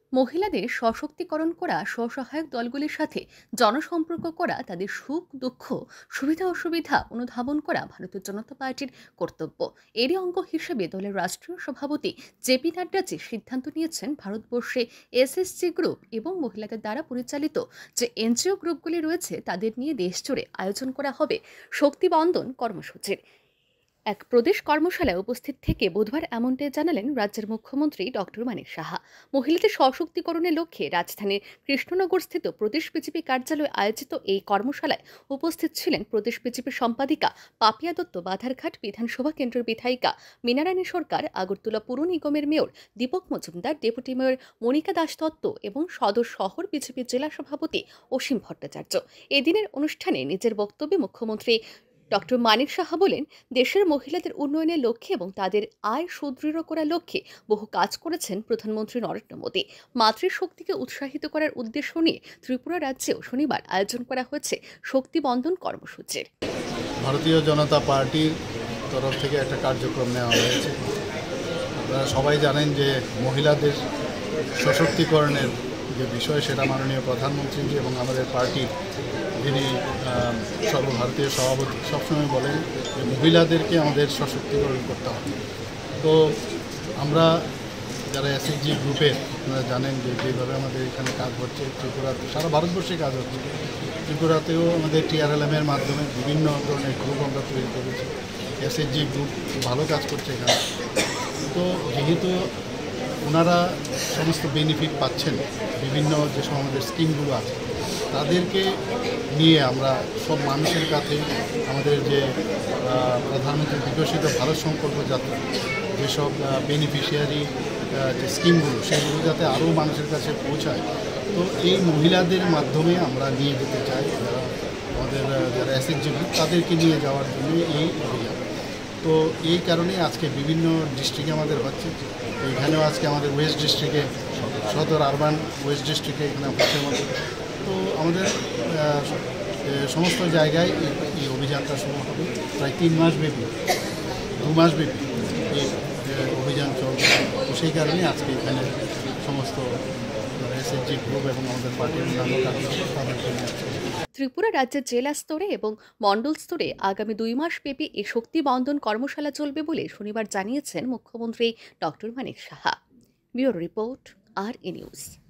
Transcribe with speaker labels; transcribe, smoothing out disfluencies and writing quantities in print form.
Speaker 1: মহিলাদের সশক্তিকরণ করা, স্বসহায়ক দলগুলির সাথে জনসম্পর্ক করা, তাদের সুখ দুঃখ, সুবিধা অসুবিধা অনুধাবন করা ভারতীয় জনতা পার্টির কর্তব্য। এরই অঙ্গ হিসেবে দলের রাষ্ট্রীয় সভাপতি জেপি নাড্ডা যে সিদ্ধান্ত নিয়েছেন, ভারতবর্ষে এসএসজি গ্রুপ এবং মহিলাদের দ্বারা পরিচালিত যে এনজিও গ্রুপগুলি রয়েছে তাদের নিয়ে দেশজুড়ে আয়োজন করা হবে শক্তিবন্দন কর্মসূচির। এক প্রদেশ কর্মশালায় উপস্থিত থেকে বুধবার এমনটাই জানালেন রাজ্যের মুখ্যমন্ত্রী ডক্টর মানিক সাহা। মহিলাদের সশক্তিকরণের লক্ষ্যে রাজধানীর কৃষ্ণনগরস্থিত প্রদেশ বিজেপি কার্যালয়ে আয়োজিত এই কর্মশালায় উপস্থিত ছিলেন প্রদেশ বিজেপির সম্পাদিকা পাপিয়া দত্ত, বাধারঘাট বিধানসভা কেন্দ্রের বিধায়িকা মীনারানী সরকার, আগরতলা পুর নিগমের mayor Dipak Majumdar, deputy mayor Monika Das Dutta এবং সদর শহর বিজেপির জেলা সভাপতি অসীম ভট্টাচার্য। এদিনের অনুষ্ঠানে নিজের বক্তব্যে মুখ্যমন্ত্রী ডক্টর মানিক সাহা বলেন, দেশের মহিলাদের উন্নয়নের লক্ষ্যে এবং তাদের আয় সুদৃঢ় করার লক্ষ্যে বহু কাজ করেছেন প্রধানমন্ত্রী নরেন্দ্র মোদী। মাতৃশক্তিকে উৎসাহিত করার উদ্দেশ্য নিয়ে ত্রিপুরা রাজ্যেও শনিবার আয়োজন করা হয়েছে শক্তিবন্দন কর্মসূচির।
Speaker 2: ভারতীয় জনতা পার্টির তরফ থেকে একটা কার্যক্রম নেওয়া হয়েছে। আপনারা সবাই জানেন যে মহিলাদের সশক্তিকরণের যে বিষয়, সেটা মাননীয় প্রধানমন্ত্রী এবং আমাদের পার্টির যিনি সর্বভারতীয় সভাপতি সবসময় বলেন যে মহিলাদেরকে আমাদের সশক্তিকরণ করতে হবে। তো আমরা যারা এসএসজি গ্রুপের, আপনারা জানেন যে যেভাবে আমাদের এখানে কাজ হচ্ছে, ত্রিপুরাতে সারা ভারতবর্ষে কাজ হচ্ছে, ত্রিপুরাতেও আমাদের টিআরএলএমের মাধ্যমে বিভিন্ন ধরনের গ্রুপ আমরা তৈরি করেছি। এসএসজি গ্রুপ ভালো কাজ করছে এখানে। তো যেহেতু ওনারা সমস্ত বেনিফিট পাচ্ছেন, বিভিন্ন যেসব আমাদের স্কিমগুলো আছে তাদেরকে নিয়ে আমরা সব মানুষের কাছে আমাদের যে প্রধানমন্ত্রী বিকশিত ভারত সংকল্প যাত্রা যেসব বেনিফিশিয়ারি যে স্কিমগুলো, সেগুলো যাতে আরও মানুষের কাছে পৌঁছায়, তো এই মহিলাদের মাধ্যমে আমরা নিয়ে যেতে চাই। আমাদের যারা এসএসজি গ্রুপ তাদেরকে নিয়ে যাওয়ার জন্য এই অভিযান। তো এই কারণে আজকে বিভিন্ন ডিস্ট্রিক্টে আমাদের হচ্ছে। এখানেও আজকে আমাদের ওয়েস্ট ডিস্ট্রিক্টে, সদর আরবান ওয়েস্ট ডিস্ট্রিক্টে এখানে হচ্ছে আমাদের। তো আমাদের সমস্ত জায়গায় এই অভিযানটা শুরু হবে। প্রায় 3 মাস ব্যাপী, 2 মাস ব্যাপী এই অভিযান চলবে। তো সেই কারণে আজকে এখানে সমস্ত এসএসজি গ্রুপ এবং আমাদের পার্টির অন্যান্য কার্যক্রম তাদেরকে নিয়ে আসছে।
Speaker 1: ত্রিপুরা রাজ্যের জেলা স্তরে এবং মণ্ডল স্তরে আগামী 2 মাস ব্যাপী এই শক্তিবন্দন কর্মশালা চলবে বলে শনিবার জানিয়েছেন মুখ্যমন্ত্রী doctor Manik Saha. Bureau report, আর ই নিউজ।